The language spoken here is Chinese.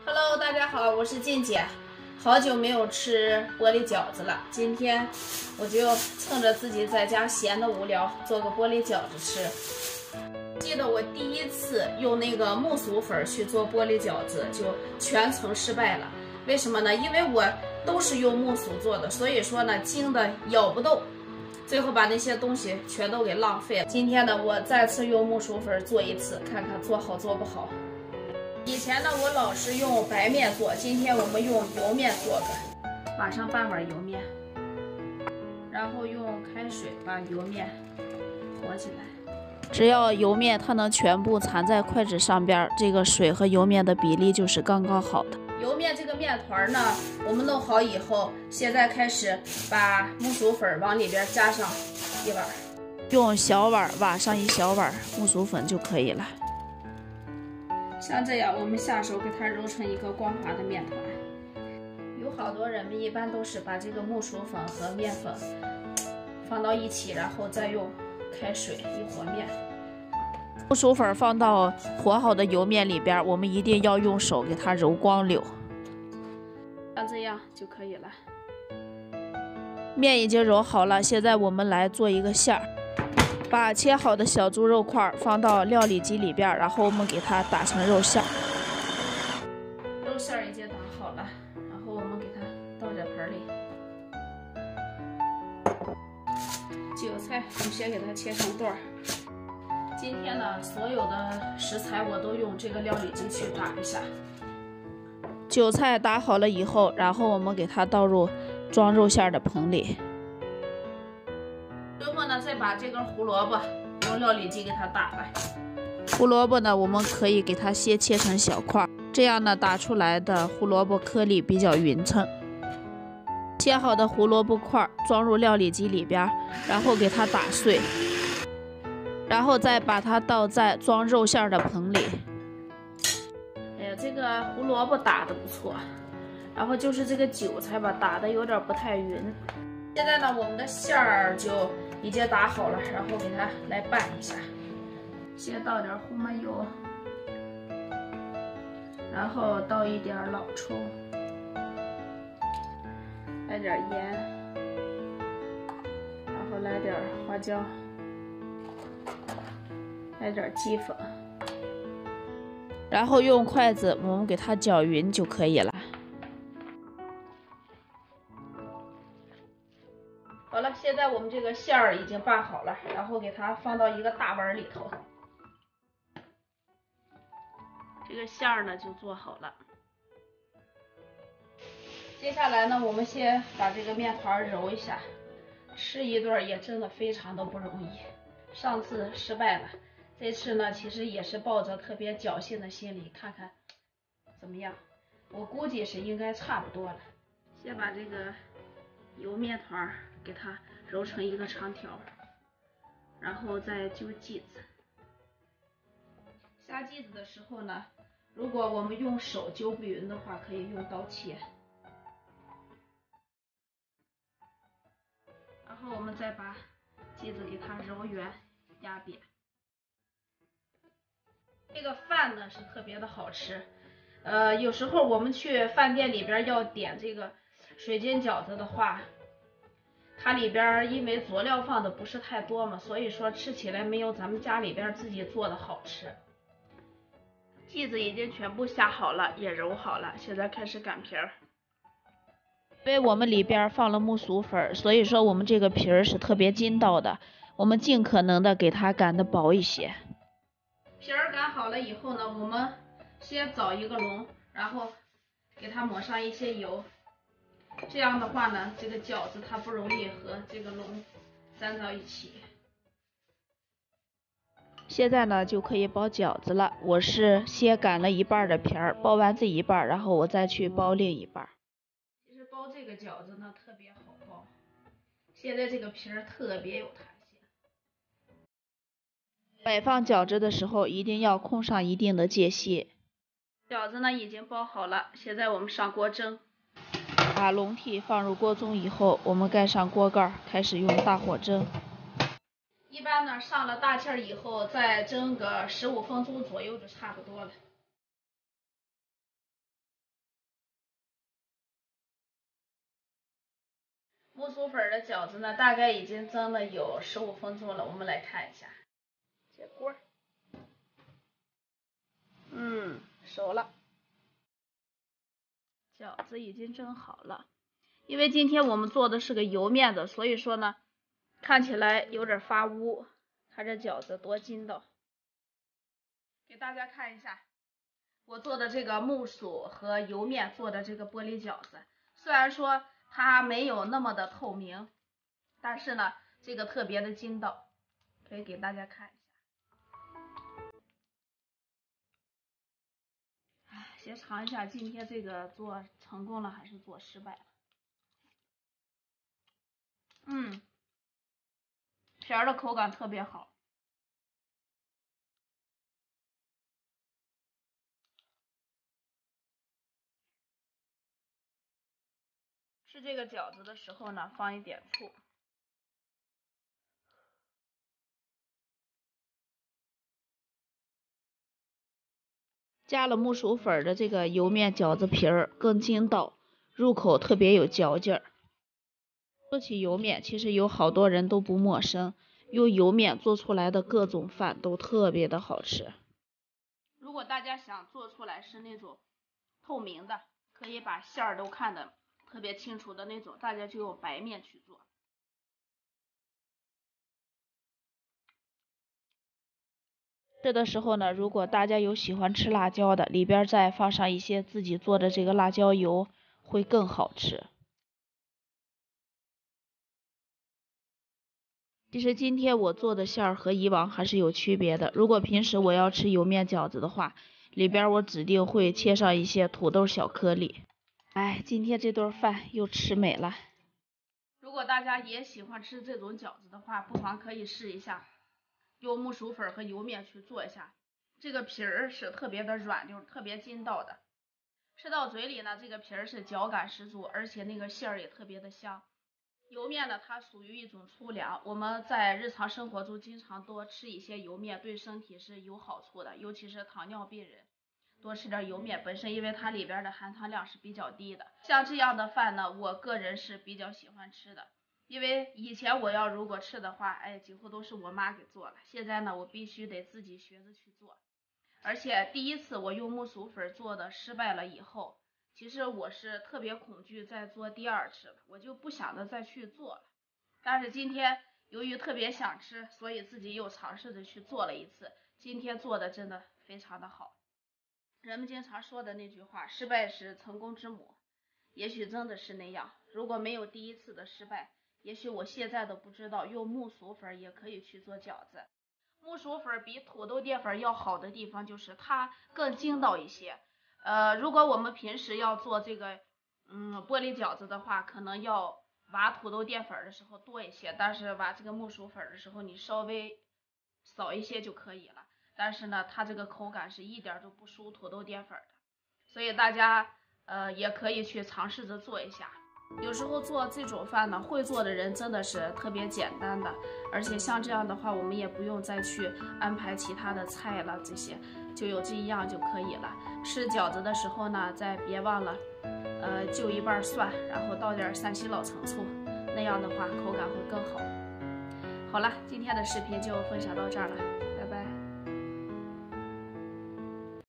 Hello， 大家好，我是静姐，好久没有吃玻璃饺子了。今天我就趁着自己在家闲的无聊，做个玻璃饺子吃。记得我第一次用那个木薯粉去做玻璃饺子，就全程失败了。为什么呢？因为我都是用木薯做的，所以说呢，精的咬不动，最后把那些东西全都给浪费了。今天呢，我再次用木薯粉做一次，看看做好做不好。以前呢，我老是用白面做，今天我们用油面做个，码上半碗油面，然后用开水把油面和起来。只要油面它能全部缠在筷子上边，这个水和油面的比例就是刚刚好的。油面这个面团呢，我们弄好以后，现在开始把木薯粉往里边加上一碗，用小碗挖上一小碗木薯粉就可以了。像这样，我们下手给它揉成一个光滑的面团。有好多人们一般都是把这个木薯粉和面粉放到一起，然后再用开水一和面。木薯粉放到和好的油面里边，我们一定要用手给它揉光溜，像这样就可以了。面已经揉好了，现在我们来做一个馅儿。把切好的小猪肉块放到料理机里边，然后我们给它打成肉馅。肉馅已经打好了，然后我们给它倒在盆里。韭菜我们先给它切成段儿。今天呢，所有的食材我都用这个料理机去打一下。韭菜打好了以后，然后我们给它倒入装肉馅的盆里。最后呢，再把这根胡萝卜用料理机给它打了。胡萝卜呢，我们可以给它先切成小块，这样呢，打出来的胡萝卜颗粒比较匀称。切好的胡萝卜块装入料理机里边，然后给它打碎，然后再把它倒在装肉馅的盆里。哎呀，这个胡萝卜打得不错，然后就是这个韭菜吧，打得有点不太匀。现在呢，我们的馅儿就已经打好了，然后给它来拌一下。先倒点胡麻油，然后倒一点老抽，来点盐，然后来点花椒，来点鸡粉，然后用筷子我们给它搅匀就可以了。好了，现在我们这个馅儿已经拌好了，然后给它放到一个大碗里头。这个馅儿呢就做好了。接下来呢，我们先把这个面团揉一下。吃一顿也真的非常的不容易。上次失败了，这次呢其实也是抱着特别侥幸的心理，看看怎么样。我估计是应该差不多了。先把这个油面团给它揉成一个长条，然后再揪剂子。下剂子的时候呢，如果我们用手揪不匀的话，可以用刀切。然后我们再把剂子给它揉圆压扁。这个饭呢是特别的好吃。有时候我们去饭店里边要点这个水晶饺子的话，它里边因为佐料放的不是太多嘛，所以说吃起来没有咱们家里边自己做的好吃。剂子已经全部下好了，也揉好了，现在开始擀皮儿。因为我们里边放了木薯粉，所以说我们这个皮儿是特别筋道的，我们尽可能的给它擀的薄一些。皮儿擀好了以后呢，我们先凿一个笼，然后给它抹上一些油。这样的话呢，这个饺子它不容易和这个笼粘到一起。现在呢就可以包饺子了。我是先擀了一半的皮儿，包完这一半，然后我再去包另一半。其实包这个饺子呢特别好包，现在这个皮儿特别有弹性。摆放饺子的时候一定要空上一定的间隙。饺子呢已经包好了，现在我们上锅蒸。把笼屉放入锅中以后，我们盖上锅盖，开始用大火蒸。一般呢，上了大气以后，再蒸个15分钟左右就差不多了。 木薯粉的饺子呢，大概已经蒸了有15分钟了，我们来看一下。这锅，熟了。饺子已经蒸好了，因为今天我们做的是个油面的，所以说呢，看起来有点发乌。看这饺子多筋道，给大家看一下我做的这个木薯和油面做的这个玻璃饺子，虽然说它没有那么的透明，但是呢，这个特别的筋道，可以给大家看一下。先尝一下今天这个做成功了还是做失败了。皮儿的口感特别好。吃这个饺子的时候呢，放一点醋。加了木薯粉的这个油面饺子皮儿更筋道，入口特别有嚼劲儿。说起油面，其实有好多人都不陌生，用油面做出来的各种饭都特别的好吃。如果大家想做出来是那种透明的，可以把馅儿都看得特别清楚的那种，大家就用白面去做。吃的时候呢，如果大家有喜欢吃辣椒的，里边再放上一些自己做的这个辣椒油，会更好吃。其实今天我做的馅儿和以往还是有区别的。如果平时我要吃油面饺子的话，里边我指定会切上一些土豆小颗粒。今天这顿饭又吃美了。如果大家也喜欢吃这种饺子的话，不妨可以试一下，用木薯粉和油面去做一下。这个皮儿是特别的软溜，特别筋道的。吃到嘴里呢，这个皮儿是嚼感十足，而且那个馅儿也特别的香。油面呢，它属于一种粗粮，我们在日常生活中经常多吃一些油面，对身体是有好处的，尤其是糖尿病人，多吃点油面，本身因为它里边的含糖量是比较低的。像这样的饭呢，我个人是比较喜欢吃的，因为以前我要如果吃的话，几乎都是我妈给做了，现在呢，我必须得自己学着去做。而且第一次我用木薯粉做的失败了以后，其实我是特别恐惧再做第二次的，我就不想着再去做了。但是今天由于特别想吃，所以自己又尝试着去做了一次。今天做的真的非常的好。人们经常说的那句话，失败是成功之母，也许真的是那样。如果没有第一次的失败，也许我现在都不知道用木薯粉也可以去做饺子。木薯粉比土豆淀粉要好的地方就是它更筋道一些。如果我们平时要做这个玻璃饺子的话，可能要挖土豆淀粉的时候多一些，但是挖这个木薯粉的时候你稍微少一些就可以了。但是呢，它这个口感是一点都不输土豆淀粉的，所以大家也可以去尝试着做一下。有时候做这种饭呢，会做的人真的是特别简单的，而且像这样的话，我们也不用再去安排其他的菜了，这些就有这一样就可以了。吃饺子的时候呢，再别忘了，就一半蒜，然后倒点山西老陈醋，那样的话口感会更好。好了，今天的视频就分享到这儿了。